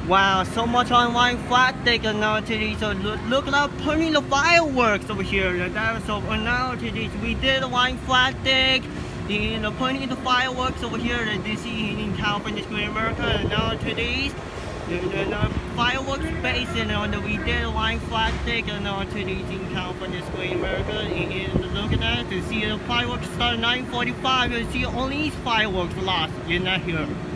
Wow, so much online plastic and now today. So look at that putting the fireworks over here. So now today we did wine plastic. Putting the fireworks over here that you see in California Square, America. And now today's the fireworks base and we did wine plastic and now today's in California Square, America. And look at that to see the fireworks start at 9:45. You see only fireworks last. You're not here.